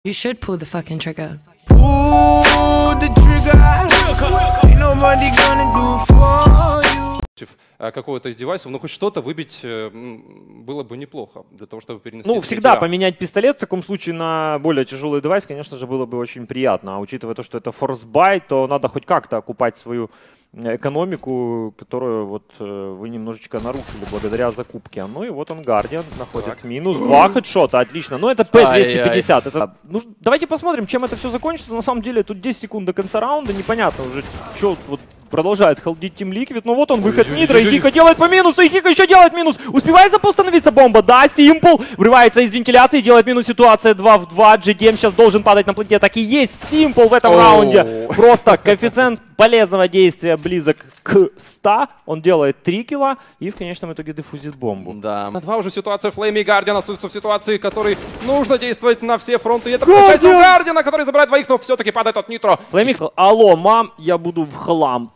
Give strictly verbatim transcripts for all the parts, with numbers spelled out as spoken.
You should pull the fucking trigger. Pull the trigger. Ain't nobody gonna do for you. Какого-то из девайсов, но хоть что-то выбить было бы неплохо для того, чтобы перенести. Ну, всегда поменять пистолет в таком случае на более тяжелый девайс, конечно же, было бы очень приятно. А учитывая то, что это форсбай, то надо хоть как-то окупать свою экономику, которую вот вы немножечко нарушили благодаря закупке. Ну и вот он, Guardian, находит так. минус. Два хедшота, отлично. Ну это пэ двести пятьдесят. Это... Ну, давайте посмотрим, чем это все закончится. На самом деле тут десять секунд до конца раунда. Непонятно уже, что вот продолжает холдить Team Liquid. Ну вот он, выход Нитро. И Хика делает по минусу. И Хика еще делает минус. Успевает запостановиться бомба. Да, Simple врывается из вентиляции, делает минус. Ситуация два в два. джи ди эм сейчас должен падать на планете. Так и есть Simple в этом раунде. Просто коэффициент полезного действия близок к ста. Он делает три килла и в конечном итоге дефузит бомбу. Да. На два уже ситуация Флейми и Guardian остаются в ситуации, в которой нужно действовать на все фронты. И это получается у Guardian, который забирает двоих, но все-таки падает от Нитро. Флейми сказал: алло, мам, я буду в хлам.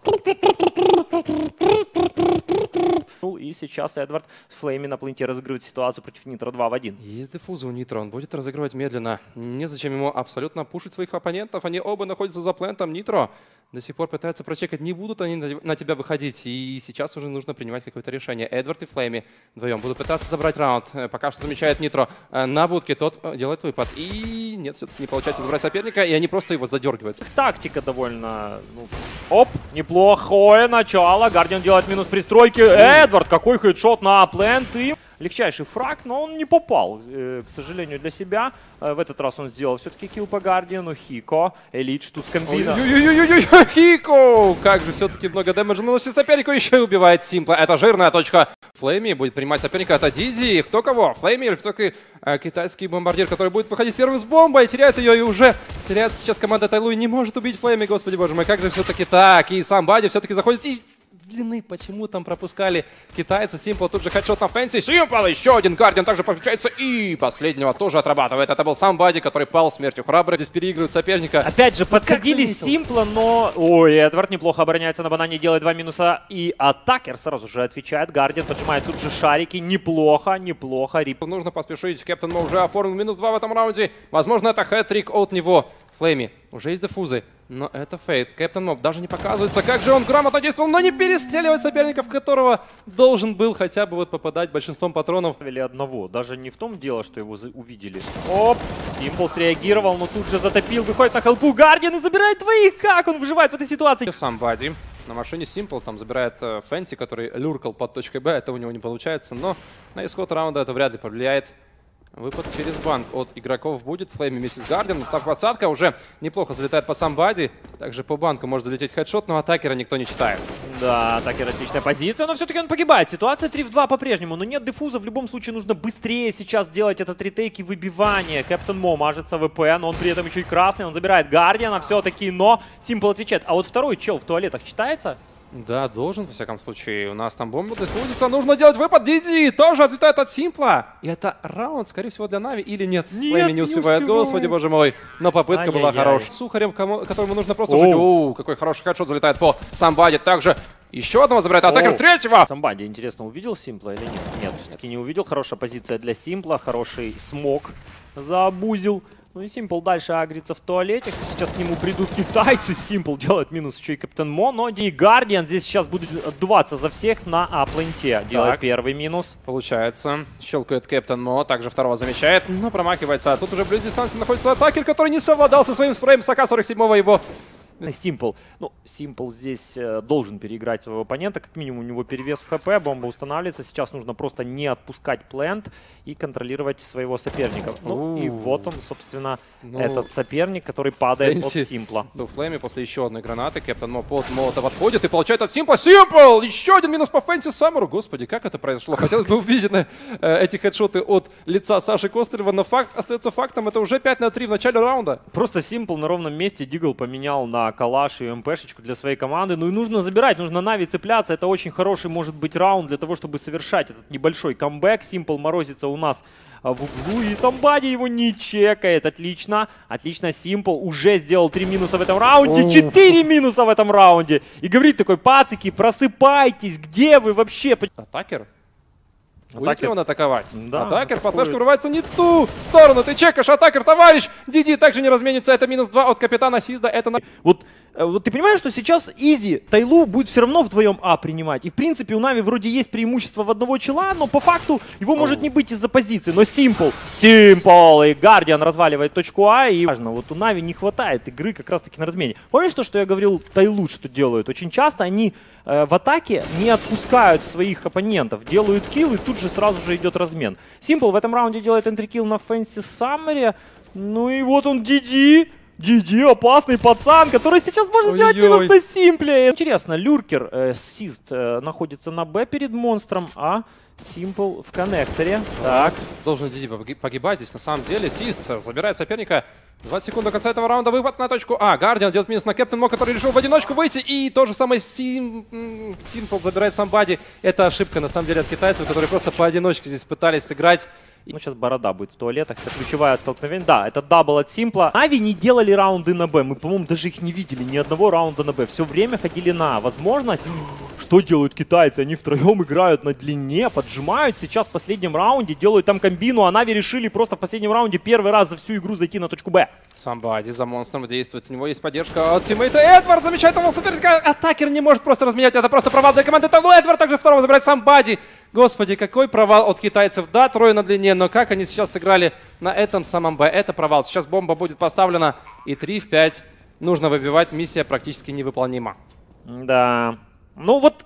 И сейчас Эдвард с Флейми на планете разыгрывает ситуацию против Нитро два в один. Есть дефуза у Нитро, он будет разыгрывать медленно. Незачем ему абсолютно пушить своих оппонентов. Они оба находятся за плентом. Нитро до сих пор пытаются прочекать, не будут они на тебя выходить. И сейчас уже нужно принимать какое-то решение. Эдвард и Флейми вдвоем будут пытаться забрать раунд. Пока что замечает Нитро на будке, тот делает выпад. И нет, все-таки не получается забрать соперника, и они просто его задергивают. Тактика довольно... Ну, оп, неплохое начало. Guardian делает минус пристройки. Эдвард, какой хедшот на плент. И легчайший фраг, но он не попал, э, к сожалению, для себя. Э, в этот раз он сделал все-таки килл по Guardian. Хико, Элит, что с комбина. Ой-ой-ой-ой-ой, Хико! Как же все-таки много дэмэджа наносит сопернику, еще и убивает Симпла. Это жирная точка. Флейми будет принимать соперника. Это Диди. Кто кого? Флейми или все-таки э, китайский бомбардир, который будет выходить первым с бомбой, теряет ее и уже теряет сейчас команда Тайлуй. Не может убить Флейми, господи боже мой. Как же все-таки так? И сам Бади все-таки заходит и... длины, почему там пропускали китайцы. Симпл тут же хедшот на фэнси. Симпл, еще один. Guardian также подключается и последнего тоже отрабатывает. Это был сам Бади, который пал смертью храбрых. Здесь переигрывает соперника. Опять же, подсадили Симпла, но... Ой, Эдвард неплохо обороняется на банане, делает два минуса. И атакер сразу же отвечает. Guardian поджимает тут же шарики. Неплохо, неплохо. Рип. Нужно поспешить. Кэптен Мо уже оформил минус два в этом раунде. Возможно, это хэт-трик от него. Флейми. Уже есть дефузы, но это фейк. Кэптен Моб даже не показывается, как же он грамотно действовал, но не перестреливает соперников, которого должен был хотя бы вот попадать большинством патронов. Или одного. Даже не в том дело, что его увидели. Оп! Симпл среагировал, но тут же затопил, выходит на хелпу Guardian и забирает двоих. Как он выживает в этой ситуации? Сам Бади на машине Симпл там забирает э, Фэнси, который люркал под точкой Б. Это у него не получается, но на исход раунда это вряд ли повлияет. Выпад через банк от игроков будет. Флейми вместе с Guardian. Так, двадцатка уже неплохо залетает по сам Бади. Также по банку может залететь хедшот, но атакера никто не читает. Да, атакер отличная позиция, но все-таки он погибает. Ситуация три в два по-прежнему, но нет дефуза. В любом случае нужно быстрее сейчас делать этот ретейк и выбивание. Кэптен Мо мажется ВП, но он при этом еще и красный. Он забирает Guardian все-таки, но Симпл отвечает. А вот второй чел в туалетах читается? Да, должен, во всяком случае. У нас там бомба дефузится. Нужно делать выпад. Диди тоже отлетает от Симпла. И это раунд, скорее всего, для Нави или нет? Нет, Флейми не успевает. не Господи, боже мой. Но попытка Ай-яй-яй. была хорошая. Сухарем, кому, которому нужно просто жить. Оу, какой хороший хедшот залетает по Самбади. Также еще одного забирает атакер. Третьего. Самбади, интересно, увидел Симпла или нет? Нет, все-таки не увидел. Хорошая позиция для Симпла. Хороший смог заобузил. Ну и Симпл дальше агрится в туалете. Сейчас к нему придут китайцы. Симпл делает минус еще и Кэптен Мо. Но и Guardian здесь сейчас будет отдуваться за всех на А-пленте. Делает первый минус. Получается. Щелкает Кэптен Мо. Также второго замечает, но промахивается. А тут уже в близ дистанции находится атакер, который не совладал со своим спреем с А К сорок семь его. Симпл. Ну, Симпл здесь э, должен переиграть своего оппонента. Как минимум у него перевес в ХП, бомба устанавливается. Сейчас нужно просто не отпускать плент и контролировать своего соперника. Ну, и вот он, собственно, ну, этот соперник, который падает Фэнси от Симпла. До Флейми после еще одной гранаты. Кэптен Мо под молотов отходит и получает от Симпла. Симпл! Еще один минус по Фэнси Саммеру. Господи, как это произошло? Хотелось бы увидеть э, эти хедшоты от лица Саши Костырева, но факт остается фактом. Это уже пять на три в начале раунда. Просто Симпл на ровном месте Дигл поменял на калаш и МПшечку для своей команды. Ну и нужно забирать, нужно Нави цепляться. Это очень хороший может быть раунд для того, чтобы совершать этот небольшой камбэк. Симпл морозится у нас в углу, и Самбади его не чекает. Отлично, отлично. Симпл уже сделал три минуса в этом раунде, четыре минуса в этом раунде. И говорит такой: пацики, просыпайтесь, где вы вообще? Атакер? Будет Атакер... ли он атаковать? Да, Атакер по атакует. флешке врывается не ту сторону. Ты чекаешь, атакер, товарищ! Диди также не разменится. Это минус два от капитана Сизда. Это на... Вот, э, вот ты понимаешь, что сейчас Изи Тайлу будет все равно вдвоем А принимать. И в принципе у Нави вроде есть преимущество в одного чела, но по факту его может не быть из-за позиции. Но Симпл, Симпл и Гардиан разваливает точку А. И важно, вот у Нави не хватает игры как раз таки на размене. Помнишь то, что я говорил, Тайлу что делают? Очень часто они э, в атаке не отпускают своих оппонентов, делают килл и тут же сразу же идет размен. Симпл в этом раунде делает энтрикилл на Фэнси Саммере. Ну и вот он Диди. Диди, опасный пацан, который сейчас может сделать минус на Симпле. Интересно, Люркер, э, Сист э, находится на Б перед монстром, а Симпл в коннекторе. Так. Должен Диди погибать здесь на самом деле. Сист забирает соперника. двадцать секунд до конца этого раунда. Выпад на точку А. Гардиан делает минус на Кэптен Мо, который решил в одиночку выйти. И то же самое Сим... Симпл забирает самбади. Это ошибка на самом деле от китайцев, которые просто поодиночке здесь пытались сыграть. Ну, сейчас Борода будет в туалетах. Это ключевое столкновение. Да, это дабл от Симпла. Нави не делали раунды на Б. Мы, по-моему, даже их не видели. Ни одного раунда на Б. Все время ходили на А. Возможно, что делают китайцы? Они втроем играют на длине, поджимают. Сейчас в последнем раунде делают там комбину. А Нави решили просто в последнем раунде первый раз за всю игру зайти на точку Б. Самбади за монстром действует. У него есть поддержка от тиммейта. Эдвард замечает его соперника. Атакер не может просто разменять. Это просто провал для команды Тайлу. Эдвард также второго забирает Самбади. Господи, какой провал от китайцев. Да, трое на длине, но как они сейчас сыграли на этом самом Б. Это провал. Сейчас бомба будет поставлена. И три в пять нужно выбивать. Миссия практически невыполнима. Да. Ну вот...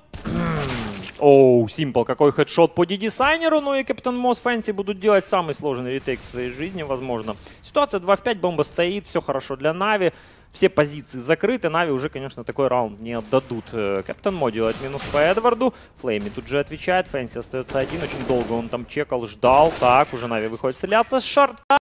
Оу, Симпл, какой хедшот по Ди-дизайнеру. Ну и Капитан Мо с Фэнси будут делать самый сложный ретейк в своей жизни, возможно. Ситуация два в пять, бомба стоит, все хорошо для Нави. Все позиции закрыты, Нави уже, конечно, такой раунд не отдадут. Капитан Мо делает минус по Эдварду. Флейми тут же отвечает, Фэнси остается один. Очень долго он там чекал, ждал. Так, уже Нави выходит стреляться с шарта.